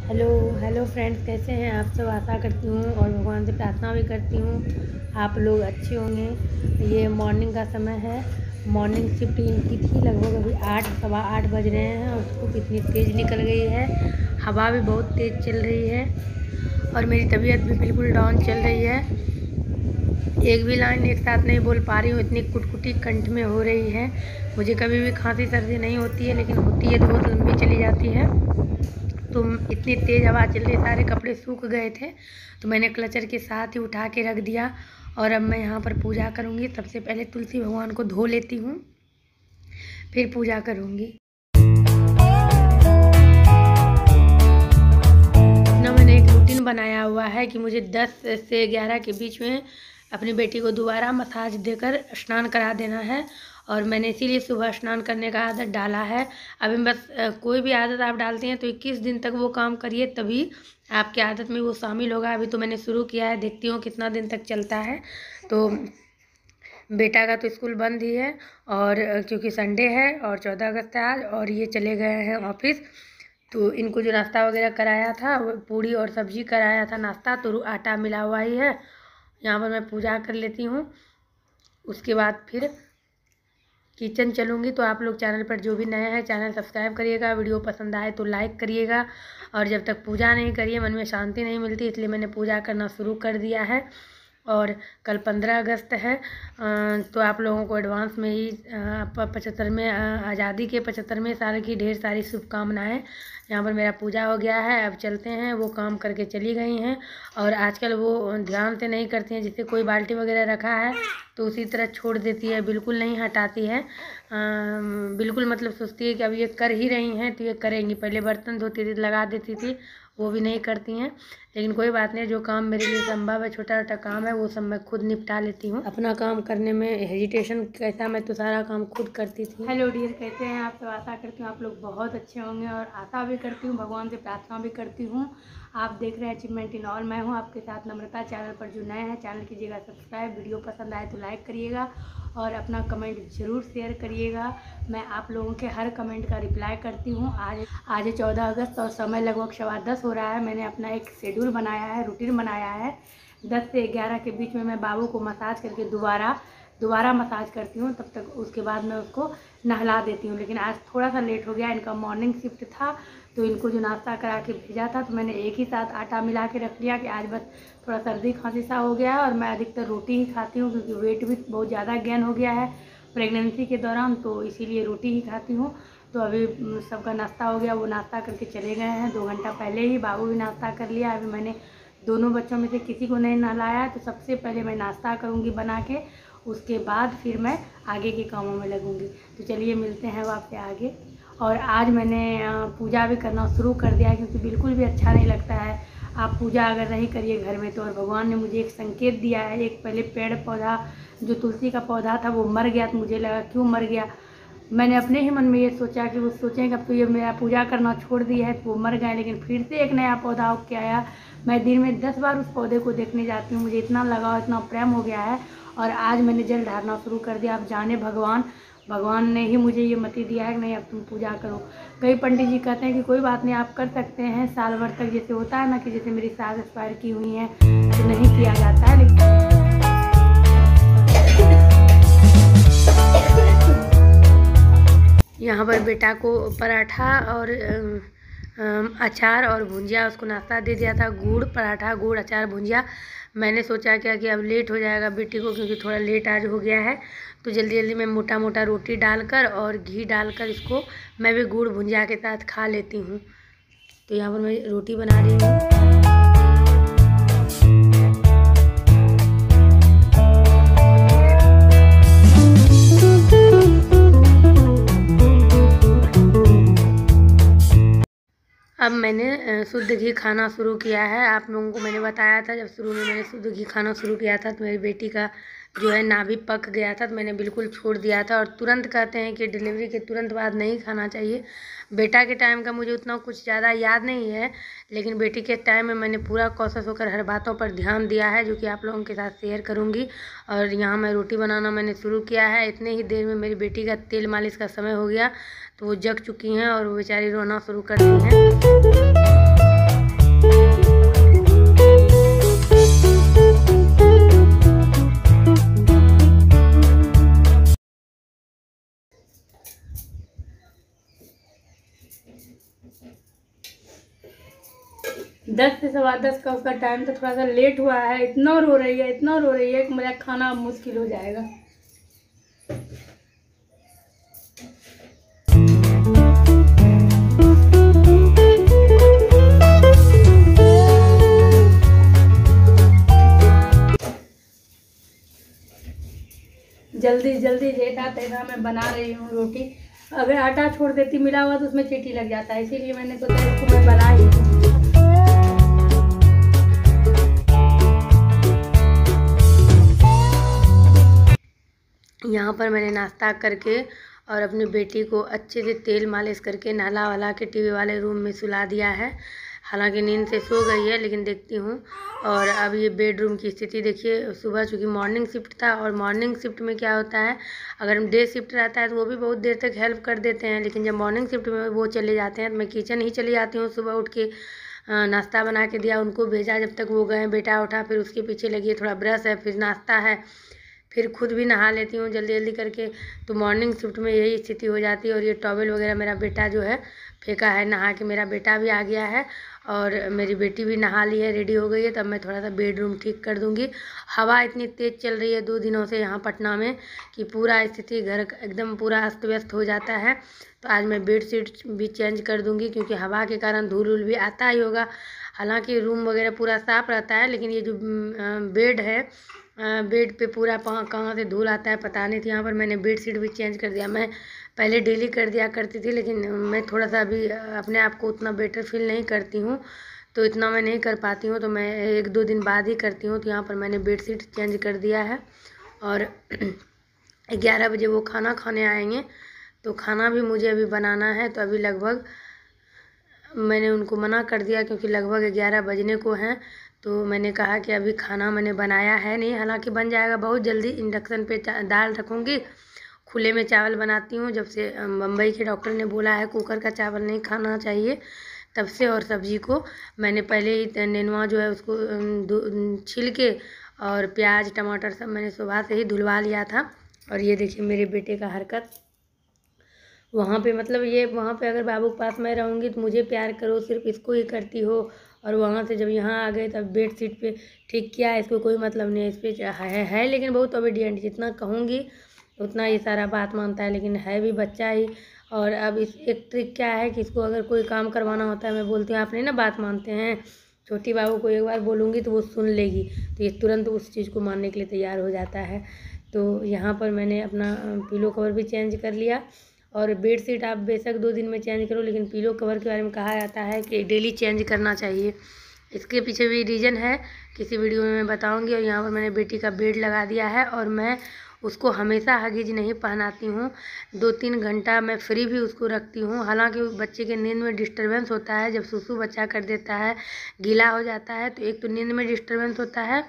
Hello hello friends, कैसे हैं आप सब। आशा करती हूँ और भगवान से प्रार्थना भी करती हूँ आप लोग अच्छे होंगे। ये मॉर्निंग का समय है। मॉर्निंग शिफ्ट इनकी थी, लगभग अभी 8 सवा 8 बज रहे हैं और धूप इतनी तेज़ निकल गई है, हवा भी बहुत तेज़ चल रही है और मेरी तबीयत भी बिल्कुल डाउन चल रही है। एक भी लाइन एक साथ नहीं बोल पा रही हूँ, इतनी कुटकुटी कंठ में हो रही है। मुझे कभी भी खांसी सर्दी नहीं होती है, लेकिन होती है तो बहुत लंबी चली जाती है। तो इतनी तेज़ हवा चल रही, सारे कपड़े सूख गए थे तो मैंने क्लचर के साथ ही उठा के रख दिया। और अब मैं यहाँ पर पूजा करूँगी। सबसे पहले तुलसी भगवान को धो लेती हूँ, फिर पूजा करूँगी। ना मैंने एक रूटीन बनाया हुआ है कि मुझे 10 से 11 के बीच में अपनी बेटी को दोबारा मसाज देकर स्नान करा देना है और मैंने इसीलिए सुबह स्नान करने का आदत डाला है। अभी बस कोई भी आदत आप डालते हैं तो 21 दिन तक वो काम करिए, तभी आपकी आदत में वो शामिल होगा। अभी तो मैंने शुरू किया है, देखती हूँ कितना दिन तक चलता है। तो बेटा का तो स्कूल बंद ही है और क्योंकि संडे है और 14 अगस्त है आज, और ये चले गए हैं ऑफिस। तो इनको जो नाश्ता वगैरह कराया था, वो पूड़ी और सब्जी कराया था नाश्ता, तो आटा मिला हुआ ही है। यहाँ पर मैं पूजा कर लेती हूँ, उसके बाद फिर किचन चलूँगी। तो आप लोग चैनल पर जो भी नए हैं चैनल सब्सक्राइब करिएगा, वीडियो पसंद आए तो लाइक करिएगा। और जब तक पूजा नहीं करिए मन में शांति नहीं मिलती, इसलिए मैंने पूजा करना शुरू कर दिया है। और कल 15 अगस्त है, तो आप लोगों को एडवांस में ही 75वें आज़ादी के 75वें साल की ढेर सारी शुभकामनाएँ। यहाँ पर मेरा पूजा हो गया है, अब चलते हैं। वो काम करके चली गई हैं और आजकल वो ध्यान से नहीं करती हैं। जैसे कोई बाल्टी वगैरह रखा है तो उसी तरह छोड़ देती है, बिल्कुल नहीं हटाती है। बिल्कुल मतलब सोचती है कि अब ये कर ही रही हैं तो ये करेंगी। पहले बर्तन धोती थी, लगा देती थी, वो भी नहीं करती हैं। लेकिन कोई बात नहीं, जो काम मेरे लिए संभव है, छोटा छोटा काम है, वो सब मैं खुद निपटा लेती हूँ। अपना काम करने में हेजिटेशन कैसा, मैं तो सारा काम खुद करती थी। हेलो डियर, कैसे हैं आप सब। आशा करती हूँ आप लोग बहुत अच्छे होंगे और आशा भी करती हूँ, भगवान से प्रार्थना भी करती हूँ। आप देख रहे हैं अचीवमेंट इन ऑल। मैं हूँ आपके साथ नम्रता। चैनल पर जो नए हैं चैनल कीजिएगा सब्सक्राइब, वीडियो पसंद आए तो लाइक करिएगा और अपना कमेंट ज़रूर शेयर करिएगा। मैं आप लोगों के हर कमेंट का रिप्लाई करती हूँ। आज 14 अगस्त और समय लगभग 10:15 हो रहा है। मैंने अपना एक शेड्यूल बनाया है, रूटीन बनाया है। 10 से 11 के बीच में मैं बाबू को मसाज करके दोबारा मसाज करती हूँ। तब तक उसके बाद मैं उसको नहला देती हूँ। लेकिन आज थोड़ा सा लेट हो गया, इनका मॉर्निंग शिफ्ट था तो इनको जो नाश्ता करा के भेजा था तो मैंने एक ही साथ आटा मिला के रख लिया कि आज बस थोड़ा सर्दी खांसी सा हो गया है। और मैं अधिकतर रोटी ही खाती हूँ क्योंकि वेट भी बहुत ज़्यादा गेन हो गया है प्रेगनेंसी के दौरान, तो इसीलिए रोटी ही खाती हूँ। तो अभी सबका नाश्ता हो गया, वो नाश्ता करके चले गए हैं 2 घंटा पहले ही। बाबू भी नाश्ता कर लिया। अभी मैंने दोनों बच्चों में से किसी को नहीं नहलाया है, तो सबसे पहले मैं नाश्ता करूँगी बना के, उसके बाद फिर मैं आगे के कामों में लगूँगी। तो चलिए मिलते हैं आपसे आगे। और आज मैंने पूजा भी करना शुरू कर दिया है क्योंकि बिल्कुल भी अच्छा नहीं लगता है आप पूजा अगर नहीं करिए घर में तो। और भगवान ने मुझे एक संकेत दिया है। एक पहले पेड़ पौधा जो तुलसी का पौधा था वो मर गया, तो मुझे लगा क्यों मर गया। मैंने अपने ही मन में ये सोचा कि वो सोचें कि अब तो ये मेरा पूजा करना छोड़ दिया है तो वो मर गए। लेकिन फिर से एक नया पौधा उग के आया। मैं दिन में 10 बार उस पौधे को देखने जाती हूँ, मुझे इतना लगाव, इतना प्रेम हो गया है। और आज मैंने जल ढारना शुरू कर दिया। अब जाने भगवान ने ही मुझे ये मति दिया है कि नहीं अब तुम पूजा करो। कई पंडित जी कहते हैं कि कोई बात नहीं आप कर सकते हैं साल भर तक, जैसे होता है ना कि जैसे मेरी सास एक्सपायर की हुई हैं तो नहीं किया जाता है। लेकिन यहाँ पर बेटा को पराठा और अचार और भुंजिया उसको नाश्ता दे दिया था। गुड़ पराठा, गुड़ अचार भुंजिया। मैंने सोचा क्या कि अब लेट हो जाएगा बेटी को क्योंकि थोड़ा लेट आज हो गया है, तो जल्दी जल्दी मैं मोटा मोटा रोटी डालकर और घी डालकर इसको मैं भी गुड़ भुंजिया के साथ खा लेती हूँ। तो यहाँ पर मैं रोटी बना रही हूँ। अब मैंने शुद्ध घी खाना शुरू किया है। आप लोगों को मैंने बताया था जब शुरू में मैंने शुद्ध घी खाना शुरू किया था तो मेरी बेटी का जो है नाभि पक गया था, तो मैंने बिल्कुल छोड़ दिया था। और तुरंत कहते हैं कि डिलीवरी के तुरंत बाद नहीं खाना चाहिए। बेटा के टाइम का मुझे उतना कुछ ज़्यादा याद नहीं है, लेकिन बेटी के टाइम में मैंने पूरा कॉन्शियस होकर हर बातों पर ध्यान दिया है, जो कि आप लोगों के साथ शेयर करूँगी। और यहाँ मैं रोटी बनाना मैंने शुरू किया है। इतने ही देर में मेरी बेटी का तेल मालिश का समय हो गया, तो वो जग चुकी हैं और वो बेचारी रोना शुरू कर दी हैं। 10 से 10:15 का उसका टाइम, तो थोड़ा सा लेट हुआ है। इतना रो रही है, इतना रो रही है कि मेरा खाना अब मुश्किल हो जाएगा। जल्दी जल्दी जैसा तैसा मैं बना रही हूँ रोटी। अगर आटा छोड़ देती मिला हुआ तो उसमें चींटी लग जाता है, इसीलिए मैंने सोचा इसको मैं बना ही दूँ। यहाँ पर मैंने नाश्ता करके और अपनी बेटी को अच्छे से तेल मालिश करके नहला वाला के टीवी वाले रूम में सुला दिया है। हालांकि नींद से सो गई है, लेकिन देखती हूँ। और अब ये बेडरूम की स्थिति देखिए। सुबह चूँकि मॉर्निंग शिफ्ट था, और मॉर्निंग शिफ्ट में क्या होता है, अगर डे शिफ्ट रहता है तो वो भी बहुत देर तक हेल्प कर देते हैं, लेकिन जब मॉर्निंग शिफ्ट में वो चले जाते हैं तो मैं किचन ही चली जाती हूँ। सुबह उठ के नाश्ता बना के दिया, उनको भेजा, जब तक वो गए बेटा उठा, फिर उसके पीछे लगी, थोड़ा ब्रश है, फिर नाश्ता है, फिर खुद भी नहा लेती हूँ जल्दी जल्दी करके। तो मॉर्निंग शिफ्ट में यही स्थिति हो जाती है। और ये टॉवल वगैरह मेरा बेटा जो है फेंका है नहा के। मेरा बेटा भी आ गया है और मेरी बेटी भी नहा ली है, रेडी हो गई है। तब मैं थोड़ा सा बेडरूम ठीक कर दूँगी। हवा इतनी तेज़ चल रही है 2 दिनों से यहाँ पटना में कि पूरा स्थिति घर का एकदम पूरा अस्त व्यस्त हो जाता है। तो आज मैं बेड शीट भी चेंज कर दूँगी, क्योंकि हवा के कारण धूल उल भी आता ही होगा। हालांकि रूम वगैरह पूरा साफ़ रहता है, लेकिन ये जो बेड है, बेड पे पूरा कहाँ से धूल आता है पता नहीं। थी यहाँ पर मैंने बेड शीट भी चेंज कर दिया। मैं पहले डेली कर दिया करती थी, लेकिन मैं थोड़ा सा अभी अपने आप को उतना बेटर फील नहीं करती हूँ, तो इतना मैं नहीं कर पाती हूँ, तो मैं 1-2 दिन बाद ही करती हूँ। तो यहाँ पर मैंने बेड शीट चेंज कर दिया है। और 11 बजे वो खाना खाने आएंगे, तो खाना भी मुझे अभी बनाना है। तो अभी लगभग मैंने उनको मना कर दिया, क्योंकि लगभग 11 बजने को हैं। तो मैंने कहा कि अभी खाना मैंने बनाया है नहीं, हालांकि बन जाएगा बहुत जल्दी। इंडक्शन पे दाल रखूँगी, खुले में चावल बनाती हूँ। जब से बम्बई के डॉक्टर ने बोला है कुकर का चावल नहीं खाना चाहिए, तब से। और सब्जी को मैंने पहले ही नेनुआ जो है उसको छील के और प्याज टमाटर सब मैंने सुबह से ही धुलवा लिया था। और ये देखिए मेरे बेटे का हरकत वहाँ पे, मतलब ये वहाँ पे अगर बाबू के पास मैं रहूँगी तो मुझे प्यार करो, सिर्फ इसको ही करती हो। और वहाँ से जब यहाँ आ गए तब बेड शीट पे ठीक किया, इसको कोई मतलब नहीं है। इस पर है लेकिन बहुत ओबीडियंट, जितना कहूँगी उतना ये सारा बात मानता है, लेकिन है भी बच्चा ही। और अब इस एक ट्रिक क्या है कि इसको अगर कोई काम करवाना होता है, मैं बोलती हूँ आप नहीं ना बात मानते हैं, छोटी बाबू को एक बार बोलूँगी तो वो सुन लेगी, तो ये तुरंत उस चीज़ को मानने के लिए तैयार हो जाता है। तो यहाँ पर मैंने अपना पिलो कवर भी चेंज कर लिया। और बेड शीट आप बेशक 2 दिन में चेंज करो, लेकिन पिलो कवर के बारे में कहा जाता है कि डेली चेंज करना चाहिए। इसके पीछे भी रीज़न है, किसी वीडियो में मैं बताऊंगी। और यहाँ पर मैंने बेटी का बेड लगा दिया है, और मैं उसको हमेशा हगीज नहीं पहनाती हूँ। 2-3 घंटा मैं फ्री भी उसको रखती हूँ। हालांकि बच्चे के नींद में डिस्टर्बेंस होता है, जब सुसु बच्चा कर देता है, गीला हो जाता है, तो एक तो नींद में डिस्टर्बेंस होता है,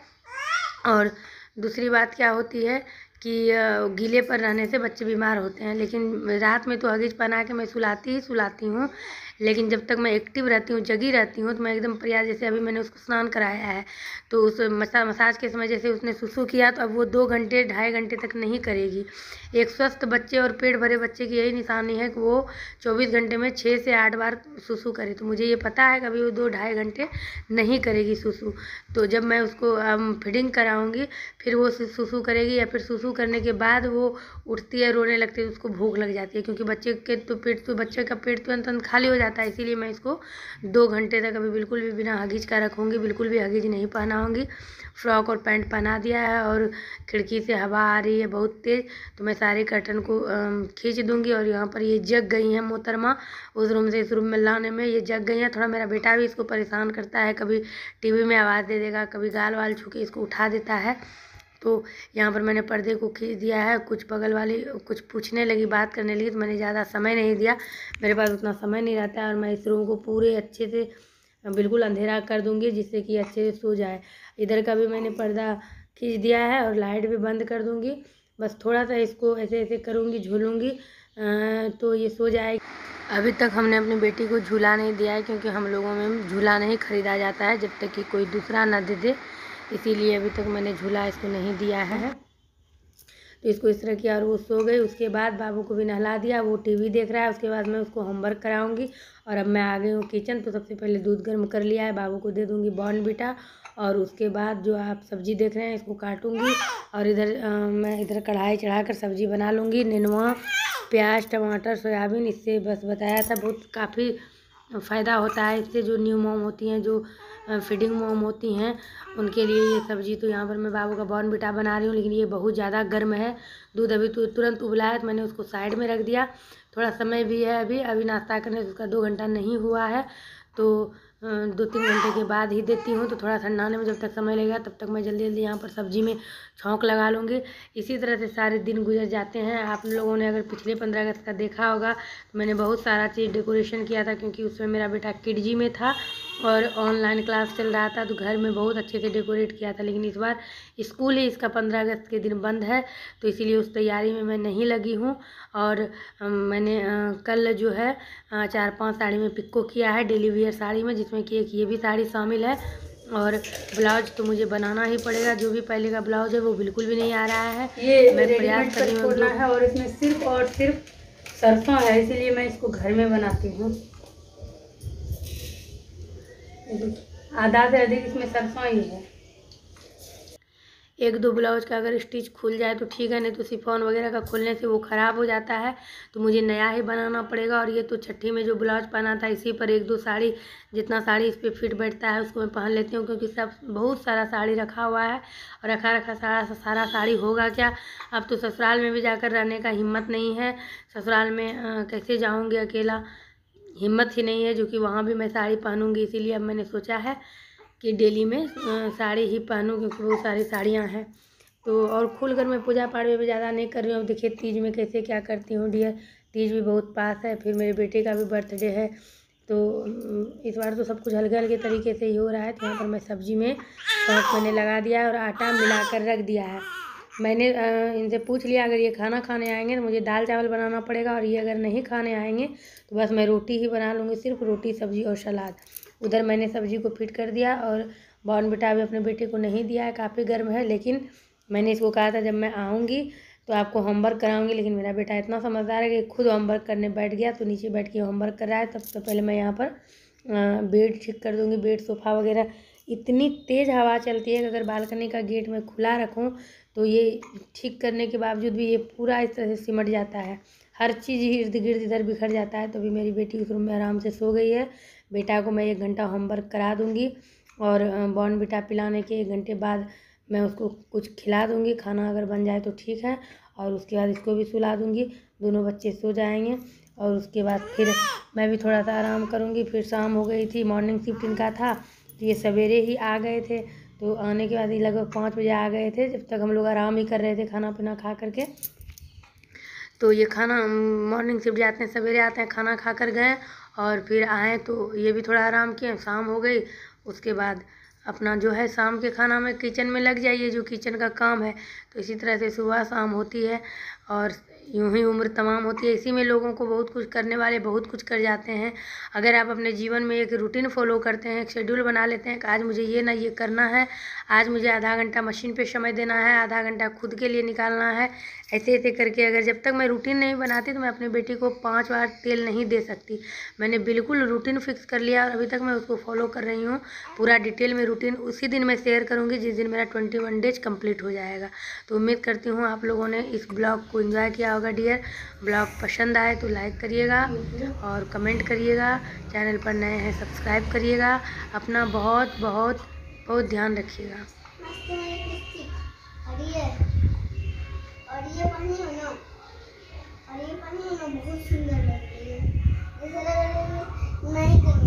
और दूसरी बात क्या होती है कि गीले पर रहने से बच्चे बीमार होते हैं। लेकिन रात में तो हगीज पहना के मैं सुलाती हूँ। लेकिन जब तक मैं एक्टिव रहती हूँ, जगी रहती हूँ, तो मैं एकदम प्रयास, जैसे अभी मैंने उसको स्नान कराया है, तो उस मसाज के समय जैसे उसने सुसु किया, तो अब वो 2 घंटे 2.5 घंटे तक नहीं करेगी। एक स्वस्थ बच्चे और पेट भरे बच्चे की यही निशानी है कि वो 24 घंटे में 6 से 8 बार सुसु करे। तो मुझे ये पता है कि अभी वो 2-2.5 घंटे नहीं करेगी सुसु। तो जब मैं उसको फीडिंग कराऊंगी, फिर वो सुसु करेगी, या फिर सुसु करने के बाद वो उठती है, रोने लगती है, तो उसको भूख लग जाती है, क्योंकि बच्चे का पेट तुरंत खाली हो जाता है। इसीलिए मैं इसको 2 घंटे तक अभी बिल्कुल भी बिना हगीज का रखूँगी, बिल्कुल भी हगीज नहीं पहनाऊँगी। फ्रॉक और पैंट पहना दिया है, और खिड़की से हवा आ रही है बहुत तेज़, तो मैं सारे कर्टन को खींच दूँगी। और यहाँ पर ये जग गई हैं मोहतरमा, उस रूम से इस रूम में लाने में ये जग गई हैं। थोड़ा मेरा बेटा भी इसको परेशान करता है, कभी टीवी में आवाज़ दे देगा, कभी गाल वाल छू के इसको उठा देता है। तो यहाँ पर मैंने पर्दे को खींच दिया है। कुछ बगल वाली कुछ पूछने लगी, बात करने लगी, तो मैंने ज़्यादा समय नहीं दिया, मेरे पास उतना समय नहीं रहता है। और मैं इस रूम को पूरे अच्छे से बिल्कुल अंधेरा कर दूँगी, जिससे कि अच्छे से सो जाए। इधर का भी मैंने पर्दा खींच दिया है, और लाइट भी बंद कर दूँगी। बस थोड़ा सा इसको ऐसे ऐसे करूँगी, झूलूँगी, तो ये सो जाएगी। अभी तक हमने अपनी बेटी को झूला नहीं दिया है, क्योंकि हम लोगों में झूला नहीं ख़रीदा जाता है जब तक कि कोई दूसरा ना दे दे, इसीलिए अभी तक मैंने झूला इसको नहीं दिया है। तो इसको इस तरह किया और वो सो गई। उसके बाद बाबू को भी नहला दिया, वो टीवी देख रहा है। उसके बाद मैं उसको होमवर्क कराऊंगी और अब मैं आ गई हूँ किचन। तो सबसे पहले दूध गर्म कर लिया है, बाबू को दे दूँगी बॉर्नविटा और उसके बाद जो आप सब्ज़ी देख रहे हैं इसको काटूँगी और इधर मैं इधर कढ़ाई चढ़ा कर सब्ज़ी बना लूँगी। नेनुआ, प्याज, टमाटर, सोयाबीन, इससे बस बताया था बहुत काफ़ी फ़ायदा होता है इससे। जो न्यू मॉम होती हैं, जो फीडिंग मॉम होती हैं, उनके लिए ये सब्ज़ी। तो यहाँ पर मैं बाबू का बॉर्नविटा बना रही हूँ, लेकिन ये बहुत ज़्यादा गर्म है। दूध अभी तो तुरंत उबला है तो मैंने उसको साइड में रख दिया। थोड़ा समय भी है, अभी नाश्ता करने से उसका 2 घंटा नहीं हुआ है, तो 2-3 घंटे के बाद ही देती हूँ। तो थोड़ा ठंडा होने में जब तक समय लगेगा तब तक मैं जल्दी जल्दी यहाँ पर सब्ज़ी में छौंक लगा लूँगी। इसी तरह से सारे दिन गुजर जाते हैं। आप लोगों ने अगर पिछले 15 अगस्त का देखा होगा तो मैंने बहुत सारा चीज़ डेकोरेशन किया था, क्योंकि उसमें मेरा बेटा किडजी में था और ऑनलाइन क्लास चल रहा था, तो घर में बहुत अच्छे से डेकोरेट किया था। लेकिन इस बार स्कूल ही इसका 15 अगस्त के दिन बंद है, तो इसीलिए उस तैयारी में मैं नहीं लगी हूँ। और मैंने कल जो है 4-5 साड़ी में पिको किया है, डेली वियर साड़ी में, जिसमें कि एक ये भी साड़ी शामिल है। और ब्लाउज तो मुझे बनाना ही पड़ेगा, जो भी पहले का ब्लाउज है वो बिल्कुल भी नहीं आ रहा है। ये मैं प्रयास कर रही हूँ है और इसमें सिर्फ और सिर्फ सरसों है, इसीलिए मैं इसको घर में बनाती हूँ। आधा से अधिक इसमें सरसों ही है। 1-2 ब्लाउज का अगर स्टिच खुल जाए तो ठीक है, नहीं तो शिफॉन वगैरह का खुलने से वो ख़राब हो जाता है, तो मुझे नया ही बनाना पड़ेगा। और ये तो छठी में जो ब्लाउज पहना था, इसी पर 1-2 साड़ी, जितना साड़ी इस पर फिट बैठता है उसको मैं पहन लेती हूँ, क्योंकि सब बहुत सारा साड़ी रखा हुआ है और रखा सारा साड़ी होगा क्या। अब तो ससुराल में भी जाकर रहने का हिम्मत नहीं है, ससुराल में कैसे जाऊँगी अकेला, हिम्मत ही नहीं है, जो कि वहाँ भी मैं साड़ी पहनूँगी। इसीलिए अब मैंने सोचा है कि डेली में साड़ी ही पहनूँ, क्योंकि बहुत सारी साड़ियाँ हैं। तो और खुलकर मैं पूजा पाठ में भी ज़्यादा नहीं कर रही हूँ। देखिए तीज में कैसे क्या करती हूँ डियर, तीज भी बहुत पास है, फिर मेरे बेटे का भी बर्थडे है, तो इस बार तो सब कुछ हल्के हल्के तरीके से ही हो रहा है। तो यहाँ पर मैं सब्ज़ी में सौंफ मैंने लगा दिया है और आटा मिला कर रख दिया है। मैंने इनसे पूछ लिया, अगर ये खाना खाने आएंगे तो मुझे दाल चावल बनाना पड़ेगा, और ये अगर नहीं खाने आएंगे तो बस मैं रोटी ही बना लूँगी, सिर्फ रोटी, सब्ज़ी और सलाद। उधर मैंने सब्ज़ी को फिट कर दिया और बॉर्नविटा भी अपने बेटे को नहीं दिया है, काफ़ी गर्म है। लेकिन मैंने इसको कहा था जब मैं आऊँगी तो आपको होमवर्क कराऊंगी, लेकिन मेरा बेटा इतना समझदार है कि खुद होमवर्क करने बैठ गया, तो नीचे बैठ के होमवर्क कर रहा है। तब तो पहले मैं यहाँ पर बेड ठीक कर दूँगी, बेड सोफ़ा वगैरह। इतनी तेज़ हवा चलती है कि अगर बालकनी का गेट मैं खुला रखूँ तो ये ठीक करने के बावजूद भी ये पूरा इस तरह से सिमट जाता है, हर चीज़ इर्द गिर्द इधर बिखर जाता है। तो अभी मेरी बेटी उस रूम में आराम से सो गई है। बेटा को मैं 1 घंटा होमवर्क करा दूँगी और बॉर्नविटा पिलाने के 1 घंटे बाद मैं उसको कुछ खिला दूँगी, खाना अगर बन जाए तो ठीक है, और उसके बाद इसको भी सुला दूँगी, दोनों बच्चे सो जाएंगे। और उसके बाद फिर मैं भी थोड़ा सा आराम करूँगी। फिर शाम हो गई थी, मॉर्निंग शिफ्ट इनका था, तो ये सवेरे ही आ गए थे। तो आने के बाद ये लगभग 5 बजे आ गए थे, जब तक हम लोग आराम ही कर रहे थे खाना पीना खा करके। तो ये खाना मॉर्निंग शिफ्ट जाते हैं, सवेरे आते हैं, खाना खा कर गए और फिर आए तो ये भी थोड़ा आराम किए, शाम हो गई। उसके बाद अपना जो है शाम के खाना में किचन में लग जाइए, जो किचन का काम है। तो इसी तरह से सुबह शाम होती है और यूं ही उम्र तमाम होती है। इसी में लोगों को बहुत कुछ करने वाले बहुत कुछ कर जाते हैं। अगर आप अपने जीवन में एक रूटीन फॉलो करते हैं, एक शेड्यूल बना लेते हैं कि आज मुझे ये ना ये करना है, आज मुझे आधा घंटा मशीन पे समय देना है, आधा घंटा खुद के लिए निकालना है, ऐसे ऐसे करके अगर जब तक मैं रूटीन नहीं बनाती तो मैं अपनी बेटी को 5 बार तेल नहीं दे सकती। मैंने बिल्कुल रूटीन फिक्स कर लिया और अभी तक मैं उसको फॉलो कर रही हूँ। पूरा डिटेल में रूटीन उसी दिन मैं शेयर करूँगी जिस दिन मेरा 21 डेज कंप्लीट हो जाएगा। तो उम्मीद करती हूँ आप लोगों ने इस ब्लॉग को एंजॉय किया होगा डियर। ब्लॉग पसंद आए तो लाइक करिएगा और कमेंट करिएगा, चैनल पर नए हैं सब्सक्राइब करिएगा। अपना बहुत बहुत बहुत ध्यान रखिएगा। और ये पानी है ना, बहुत सुंदर लगती है, ऐसा लग रहा है नहीं